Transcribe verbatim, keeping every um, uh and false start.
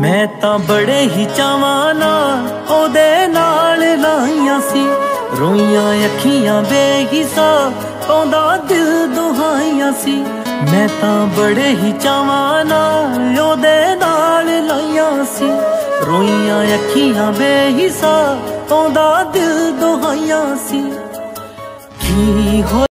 मैं तां बड़े ही चावां नाल ओदे नाल लाइयां सी, रोइयां अखियां बेहिसाब पाउंदा दिल दुहाइयां सी। मैं तां बड़े ही चावां नाल ओदे नाल लाइयां सी, रोइयां अखियां बेहिसाब पाउंदा दिल दुहाइयां सी। की हो